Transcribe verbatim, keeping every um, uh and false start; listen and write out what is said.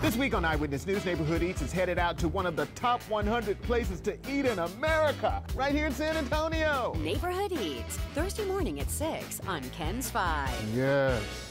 This week on Eyewitness News, Neighborhood Eats is headed out to one of the top one hundred places to eat in America, right here in San Antonio. Neighborhood Eats, Thursday morning at six on K E N S five. Yes.